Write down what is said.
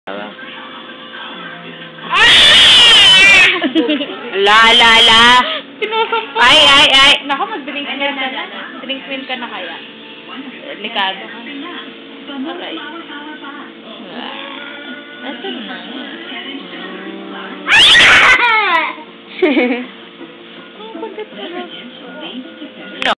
La. Sinusumpot. Ay. Naku, mag-drink wheel ka na. Drink wheel ka na kaya. Delikado ka. Aray. Ito na. Ang kulit na.